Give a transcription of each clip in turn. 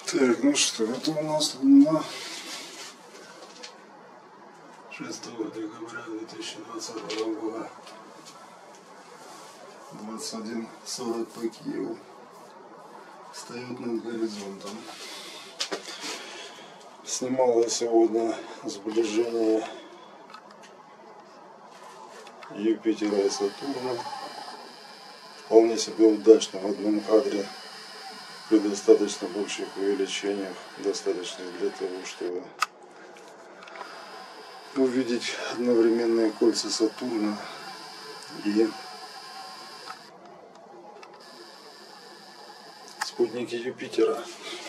Так, ну что, это у нас Луна 6 декабря 2020 года, 21:40 по Киеву, встает над горизонтом. Снимал я сегодня сближение Юпитера и Сатурна, вполне себе удачно в одном кадре, при достаточно больших увеличениях, достаточно для того, чтобы увидеть одновременные кольца Сатурна и спутники Юпитера.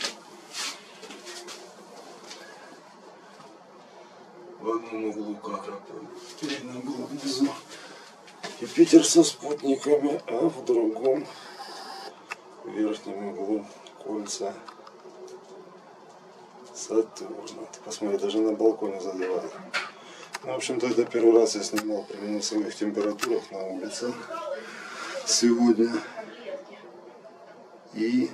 В одном углу кадра видно было внизу Юпитер со спутниками, а в другом верхнем углу кольца Сатурна. Ты посмотри, даже на балконе задевает. Ну, в общем-то, это первый раз я снимал при минусовых температурах на улице сегодня. И,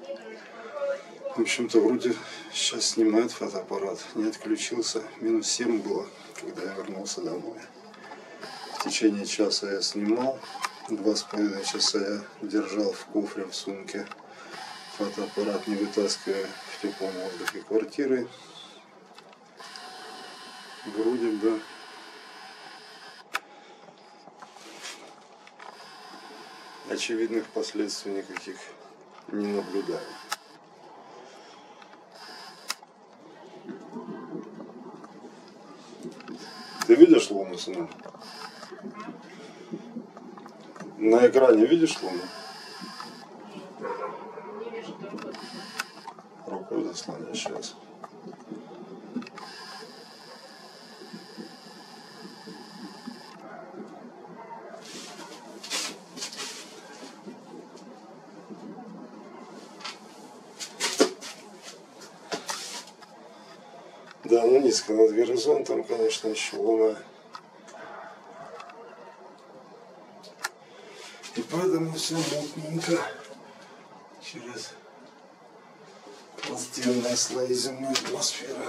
в общем-то, вроде сейчас снимает фотоаппарат. Не отключился. Минус 7 было, когда я вернулся домой. В течение часа я снимал. 2,5 часа я держал в кофре, в сумке фотоаппарат, не вытаскивая в теплом воздухе квартиры. Вроде бы очевидных последствий никаких не наблюдаю. Ты видишь Луну, сынок? На экране видишь Луну? Рукой заслоняй сейчас. Да, ну низко над горизонтом, конечно, еще Луна. И поэтому все мутненько через пластинные слои земной атмосферы.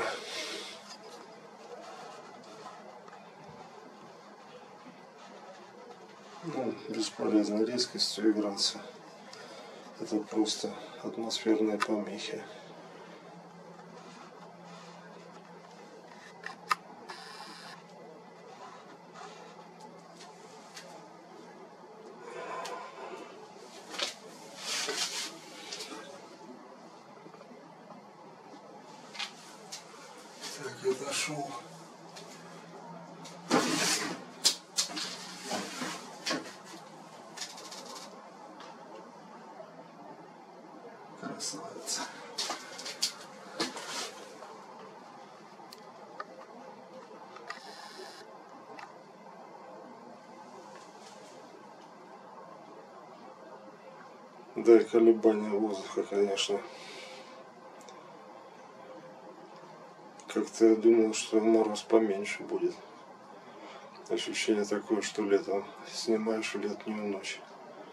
Ну, бесполезно резкостью играться. Это просто атмосферные помехи. Так, я дошел. Красавица. Да, и колебания воздуха, конечно. Как-то я думал, что мороз поменьше будет. Ощущение такое, что летом снимаешь летнюю ночь.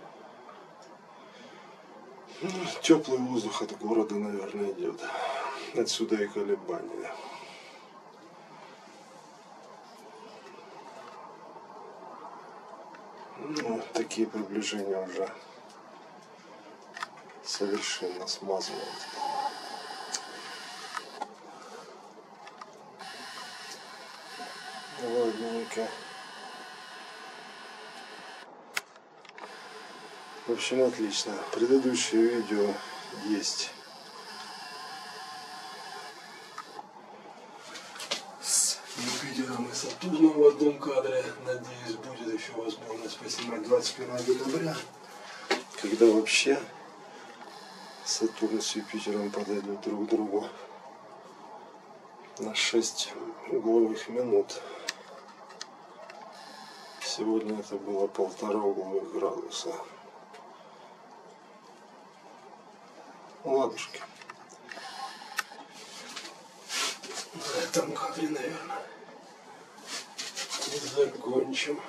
Ну, теплый воздух от города, наверное, идет. Отсюда и колебания. Ну, такие приближения уже совершенно смазывают. Ладненько. В общем, отлично. Предыдущее видео есть с Юпитером и Сатурном в одном кадре. Надеюсь, будет еще возможность поснимать 21 декабря, когда вообще Сатурн с Юпитером подойдут друг к другу на 6 угловых минут. Сегодня это было 1,5 угловых градуса. Ладушки. На этом кадре, наверное, и закончим.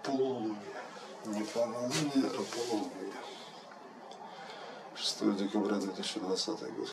полулуние. Не полнолуние, а полулуние. 6 декабря 2020 год.